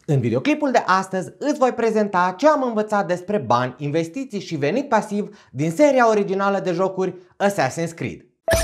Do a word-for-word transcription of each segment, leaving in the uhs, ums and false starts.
În videoclipul de astăzi îți voi prezenta ce am învățat despre bani, investiții și venit pasiv din seria originală de jocuri Assassin's Creed.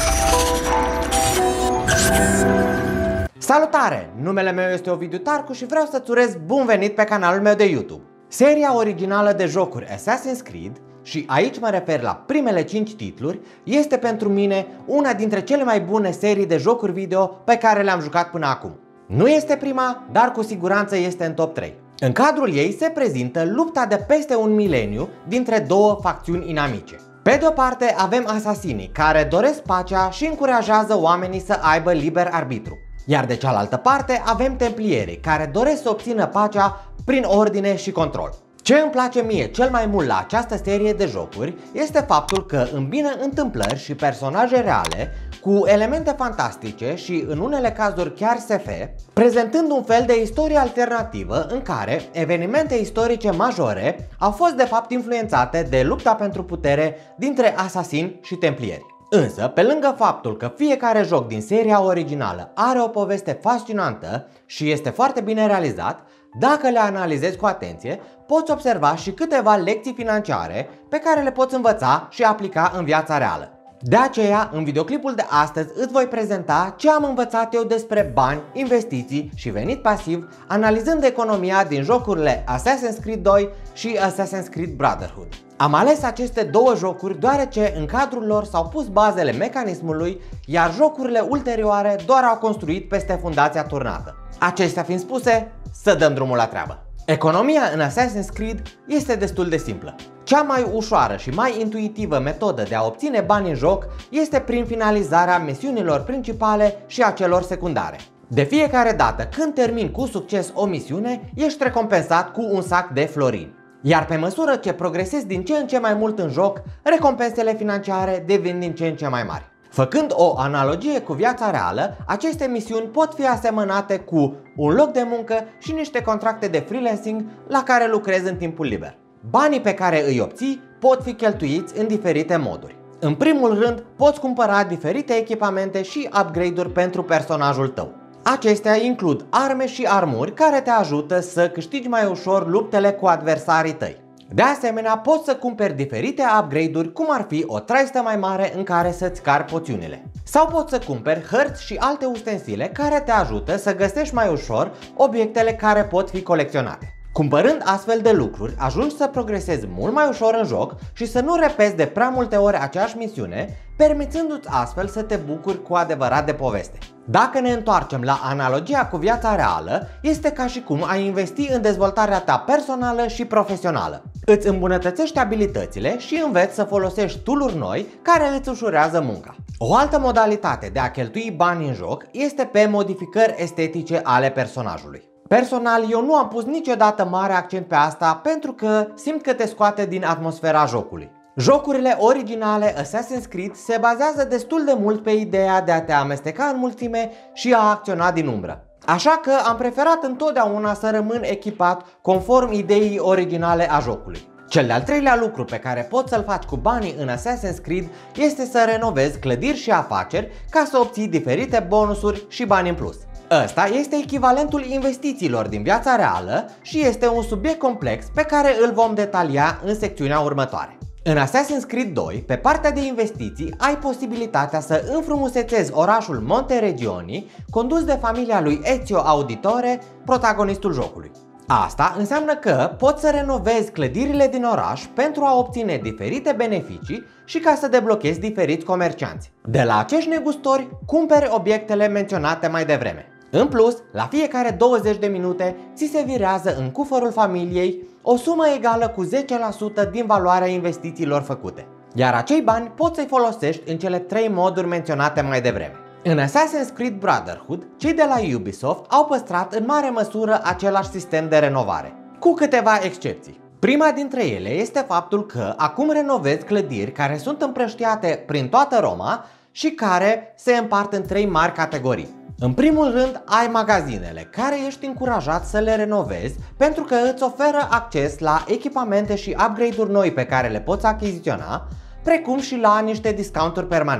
Salutare! Numele meu este Ovidiu Tarcu și vreau să-ți urez bun venit pe canalul meu de YouTube. Seria originală de jocuri Assassin's Creed, și aici mă refer la primele cinci titluri, este pentru mine una dintre cele mai bune serii de jocuri video pe care le-am jucat până acum. Nu este prima, dar cu siguranță este în top trei. În cadrul ei se prezintă lupta de peste un mileniu dintre două facțiuni inamice. Pe de o parte avem asasinii care doresc pacea și încurajează oamenii să aibă liber arbitru. Iar de cealaltă parte avem templierii care doresc să obțină pacea prin ordine și control. Ce îmi place mie cel mai mult la această serie de jocuri este faptul că îmbină întâmplări și personaje reale cu elemente fantastice și în unele cazuri chiar S F, prezentând un fel de istorie alternativă în care evenimente istorice majore au fost de fapt influențate de lupta pentru putere dintre asasini și templieri. Însă, pe lângă faptul că fiecare joc din seria originală are o poveste fascinantă și este foarte bine realizat, dacă le analizezi cu atenție, poți observa și câteva lecții financiare pe care le poți învăța și aplica în viața reală. De aceea, în videoclipul de astăzi îți voi prezenta ce am învățat eu despre bani, investiții și venit pasiv, analizând economia din jocurile Assassin's Creed doi și Assassin's Creed Brotherhood. Am ales aceste două jocuri deoarece în cadrul lor s-au pus bazele mecanismului, iar jocurile ulterioare doar au construit peste fundația turnată. Acestea fiind spuse, să dăm drumul la treabă. Economia în Assassin's Creed este destul de simplă. Cea mai ușoară și mai intuitivă metodă de a obține bani în joc este prin finalizarea misiunilor principale și a celor secundare. De fiecare dată când termini cu succes o misiune, ești recompensat cu un sac de florini. Iar pe măsură ce progresezi din ce în ce mai mult în joc, recompensele financiare devin din ce în ce mai mari. Făcând o analogie cu viața reală, aceste misiuni pot fi asemănate cu un loc de muncă și niște contracte de freelancing la care lucrezi în timpul liber. Banii pe care îi obții pot fi cheltuiți în diferite moduri. În primul rând, poți cumpăra diferite echipamente și upgrade-uri pentru personajul tău. Acestea includ arme și armuri care te ajută să câștigi mai ușor luptele cu adversarii tăi. De asemenea, poți să cumperi diferite upgrade-uri, cum ar fi o traistă mai mare în care să-ți cari poțiunile. Sau poți să cumperi hărți și alte ustensile care te ajută să găsești mai ușor obiectele care pot fi colecționate. Cumpărând astfel de lucruri, ajungi să progresezi mult mai ușor în joc și să nu repeți de prea multe ori aceeași misiune, permițându-ți astfel să te bucuri cu adevărat de poveste. Dacă ne întoarcem la analogia cu viața reală, este ca și cum ai investi în dezvoltarea ta personală și profesională. Îți îmbunătățești abilitățile și înveți să folosești tool-uri noi care îți ușurează munca. O altă modalitate de a cheltui bani în joc este pe modificări estetice ale personajului. Personal, eu nu am pus niciodată mare accent pe asta pentru că simt că te scoate din atmosfera jocului. Jocurile originale Assassin's Creed se bazează destul de mult pe ideea de a te amesteca în mulțime și a acționa din umbră. Așa că am preferat întotdeauna să rămân echipat conform ideii originale a jocului. Cel de-al treilea lucru pe care poți să-l faci cu banii în Assassin's Creed este să renovezi clădiri și afaceri ca să obții diferite bonusuri și bani în plus. Ăsta este echivalentul investițiilor din viața reală și este un subiect complex pe care îl vom detalia în secțiunea următoare. În Assassin's Creed doi, pe partea de investiții, ai posibilitatea să înfrumusețezi orașul Monteregioni, condus de familia lui Ezio Auditore, protagonistul jocului. Asta înseamnă că poți să renovezi clădirile din oraș pentru a obține diferite beneficii și ca să deblochezi diferiți comercianți. De la acești negustori, cumperi obiectele menționate mai devreme. În plus, la fiecare douăzeci de minute ți se virează în cufărul familiei o sumă egală cu zece la sută din valoarea investițiilor făcute. Iar acei bani poți să-i folosești în cele trei moduri menționate mai devreme. În Assassin's Creed Brotherhood, cei de la Ubisoft au păstrat în mare măsură același sistem de renovare, cu câteva excepții. Prima dintre ele este faptul că acum renovezi clădiri care sunt împrăștiate prin toată Roma și care se împart în trei mari categorii. În primul rând ai magazinele, care ești încurajat să le renovezi pentru că îți oferă acces la echipamente și upgrade-uri noi pe care le poți achiziționa, precum și la niște discounturi permanente.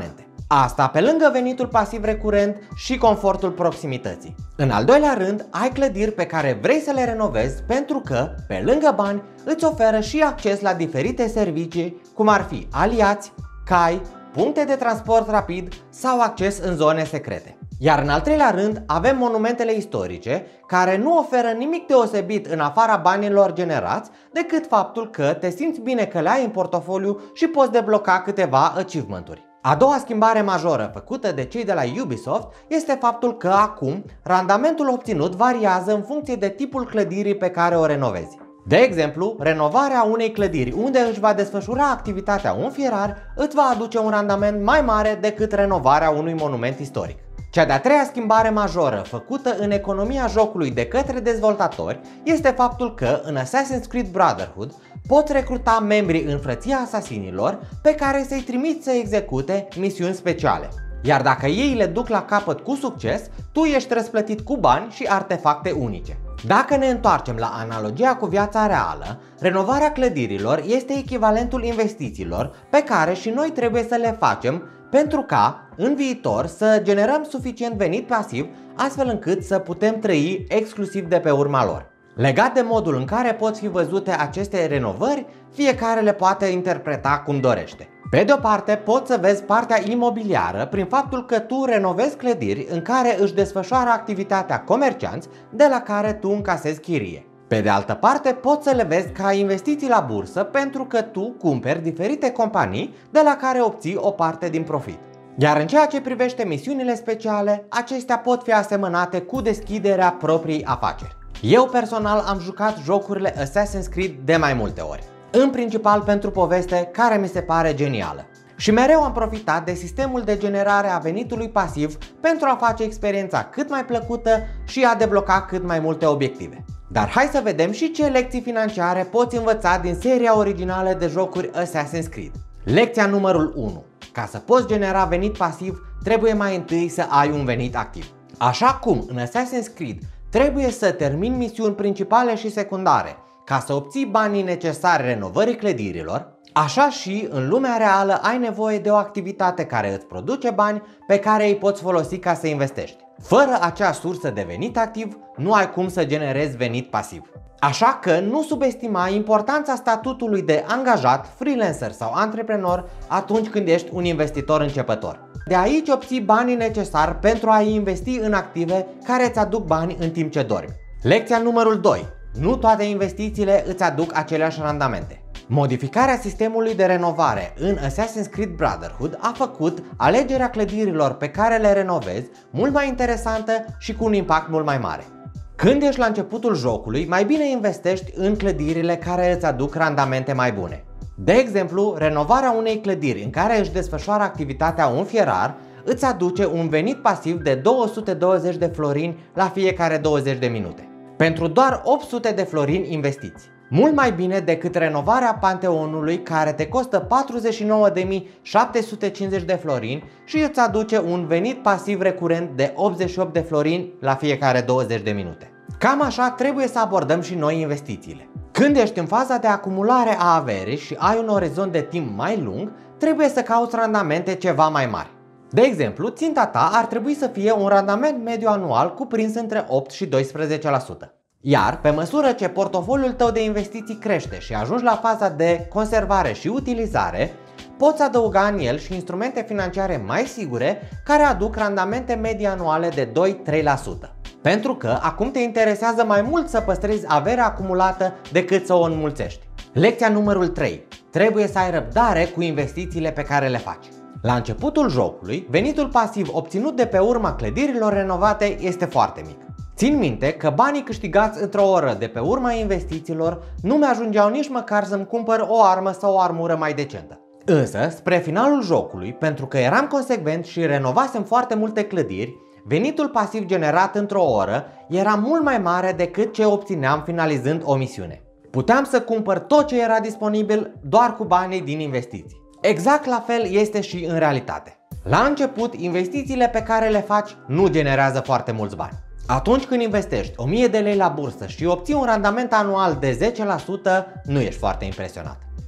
Asta pe lângă venitul pasiv recurent și confortul proximității. În al doilea rând, ai clădiri pe care vrei să le renovezi pentru că, pe lângă bani, îți oferă și acces la diferite servicii, cum ar fi aliați, cai, puncte de transport rapid sau acces în zone secrete. Iar în al treilea rând, avem monumentele istorice, care nu oferă nimic deosebit în afara banilor generați, decât faptul că te simți bine că le ai în portofoliu și poți debloca câteva achievement-uri. A doua schimbare majoră făcută de cei de la Ubisoft este faptul că acum randamentul obținut variază în funcție de tipul clădirii pe care o renovezi. De exemplu, renovarea unei clădiri unde își va desfășura activitatea un fierar îți va aduce un randament mai mare decât renovarea unui monument istoric. Cea de-a treia schimbare majoră făcută în economia jocului de către dezvoltatori este faptul că în Assassin's Creed Brotherhood poți recruta membri în frăția asasinilor pe care să-i trimiți să execute misiuni speciale. Iar dacă ei le duc la capăt cu succes, tu ești răsplătit cu bani și artefacte unice. Dacă ne întoarcem la analogia cu viața reală, renovarea clădirilor este echivalentul investițiilor pe care și noi trebuie să le facem pentru ca, în viitor, să generăm suficient venit pasiv astfel încât să putem trăi exclusiv de pe urma lor. Legat de modul în care pot fi văzute aceste renovări, fiecare le poate interpreta cum dorește. Pe de o parte, poți să vezi partea imobiliară prin faptul că tu renovezi clădiri în care își desfășoară activitatea comercianți de la care tu încasezi chirie. Pe de altă parte, poți să le vezi ca investiții la bursă pentru că tu cumperi diferite companii de la care obții o parte din profit. Iar în ceea ce privește misiunile speciale, acestea pot fi asemănate cu deschiderea propriei afaceri. Eu personal am jucat jocurile Assassin's Creed de mai multe ori, în principal pentru poveste care mi se pare genială. Și mereu am profitat de sistemul de generare a venitului pasiv pentru a face experiența cât mai plăcută și a debloca cât mai multe obiective. Dar hai să vedem și ce lecții financiare poți învăța din seria originală de jocuri Assassin's Creed. Lecția numărul unu. Ca să poți genera venit pasiv, trebuie mai întâi să ai un venit activ. Așa cum în Assassin's Creed trebuie să termini misiuni principale și secundare ca să obții banii necesari renovării clădirilor, așa și în lumea reală ai nevoie de o activitate care îți produce bani pe care îi poți folosi ca să investești. Fără acea sursă de venit activ, nu ai cum să generezi venit pasiv. Așa că nu subestima importanța statutului de angajat, freelancer sau antreprenor atunci când ești un investitor începător. De aici obții banii necesari pentru a investi în active care îți aduc bani în timp ce dormi. Lecția numărul doi. Nu toate investițiile îți aduc aceleași randamente. Modificarea sistemului de renovare în Assassin's Creed Brotherhood a făcut alegerea clădirilor pe care le renovezi mult mai interesantă și cu un impact mult mai mare. Când ești la începutul jocului, mai bine investești în clădirile care îți aduc randamente mai bune. De exemplu, renovarea unei clădiri în care își desfășoară activitatea un fierar îți aduce un venit pasiv de două sute douăzeci de florini la fiecare douăzeci de minute, pentru doar opt sute de florini investiți. Mult mai bine decât renovarea Panteonului, care te costă patruzeci și nouă de mii șapte sute cincizeci de florini și îți aduce un venit pasiv recurent de optzeci și opt de florini la fiecare douăzeci de minute. Cam așa trebuie să abordăm și noi investițiile. Când ești în faza de acumulare a averii și ai un orizont de timp mai lung, trebuie să cauți randamente ceva mai mari. De exemplu, ținta ta ar trebui să fie un randament mediu anual cuprins între opt și doisprezece la sută. Iar pe măsură ce portofoliul tău de investiții crește și ajungi la faza de conservare și utilizare, poți adăuga în el și instrumente financiare mai sigure care aduc randamente medii anuale de doi trei la sută. Pentru că acum te interesează mai mult să păstrezi averea acumulată decât să o înmulțești. Lecția numărul trei. Trebuie să ai răbdare cu investițiile pe care le faci. La începutul jocului, venitul pasiv obținut de pe urma clădirilor renovate este foarte mic. Țin minte că banii câștigați într-o oră de pe urma investițiilor nu mi-ajungeau nici măcar să-mi cumpăr o armă sau o armură mai decentă. Însă, spre finalul jocului, pentru că eram consecvent și renovasem foarte multe clădiri, venitul pasiv generat într-o oră era mult mai mare decât ce obțineam finalizând o misiune. Puteam să cumpăr tot ce era disponibil doar cu banii din investiții. Exact la fel este și în realitate. La început, investițiile pe care le faci nu generează foarte mulți bani. Atunci când investești o mie de lei la bursă și obții un randament anual de zece la sută, nu ești foarte impresionat.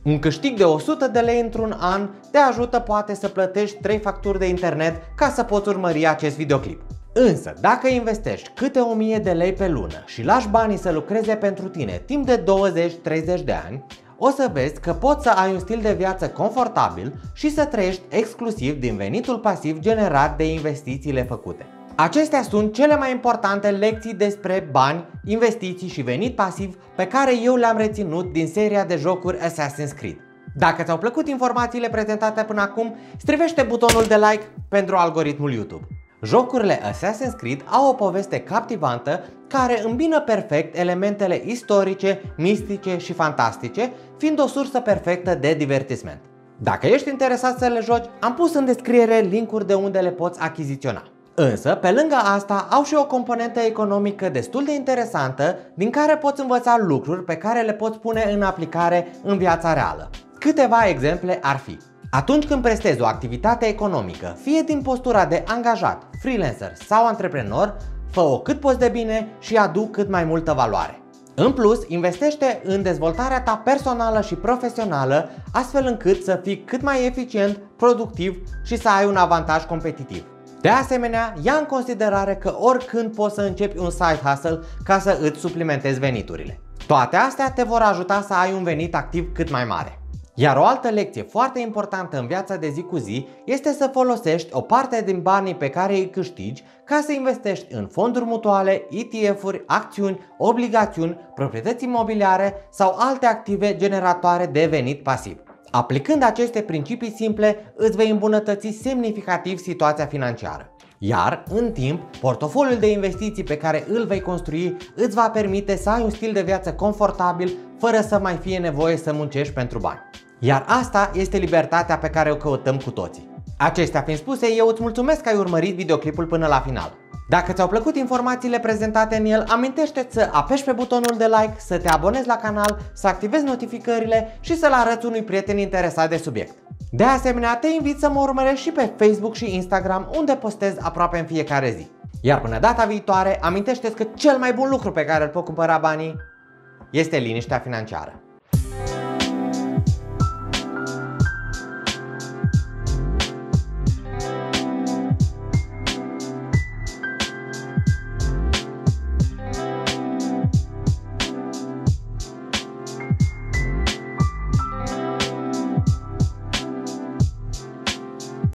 Un câștig de o sută de lei într-un an te ajută poate să plătești trei facturi de internet ca să poți urmări acest videoclip. Însă, dacă investești câte o mie de lei pe lună și lași banii să lucreze pentru tine timp de douăzeci treizeci de ani, o să vezi că poți să ai un stil de viață confortabil și să trăiești exclusiv din venitul pasiv generat de investițiile făcute. Acestea sunt cele mai importante lecții despre bani, investiții și venit pasiv pe care eu le-am reținut din seria de jocuri Assassin's Creed. Dacă ți-au plăcut informațiile prezentate până acum, strivește butonul de like pentru algoritmul YouTube. Jocurile Assassin's Creed au o poveste captivantă care îmbină perfect elementele istorice, mistice și fantastice, fiind o sursă perfectă de divertisment. Dacă ești interesat să le joci, am pus în descriere linkuri de unde le poți achiziționa. Însă, pe lângă asta, au și o componentă economică destul de interesantă, din care poți învăța lucruri pe care le poți pune în aplicare în viața reală. Câteva exemple ar fi: atunci când prestezi o activitate economică, fie din postura de angajat, freelancer sau antreprenor, fă-o cât poți de bine și adu cât mai multă valoare. În plus, investește în dezvoltarea ta personală și profesională, astfel încât să fii cât mai eficient, productiv și să ai un avantaj competitiv. De asemenea, ia în considerare că oricând poți să începi un side hustle ca să îți suplimentezi veniturile. Toate astea te vor ajuta să ai un venit activ cât mai mare. Iar o altă lecție foarte importantă în viața de zi cu zi este să folosești o parte din banii pe care îi câștigi ca să investești în fonduri mutuale, E T F-uri, acțiuni, obligațiuni, proprietăți imobiliare sau alte active generatoare de venit pasiv. Aplicând aceste principii simple, îți vei îmbunătăți semnificativ situația financiară. Iar, în timp, portofoliul de investiții pe care îl vei construi îți va permite să ai un stil de viață confortabil, fără să mai fie nevoie să muncești pentru bani. Iar asta este libertatea pe care o căutăm cu toții. Acestea fiind spuse, eu îți mulțumesc că ai urmărit videoclipul până la final. Dacă ți-au plăcut informațiile prezentate în el, amintește-ți să apeși pe butonul de like, să te abonezi la canal, să activezi notificările și să-l arăți unui prieten interesat de subiect. De asemenea, te invit să mă urmărești și pe Facebook și Instagram, unde postez aproape în fiecare zi. Iar până data viitoare, amintește-ți că cel mai bun lucru pe care îl pot cumpăra banii este liniștea financiară.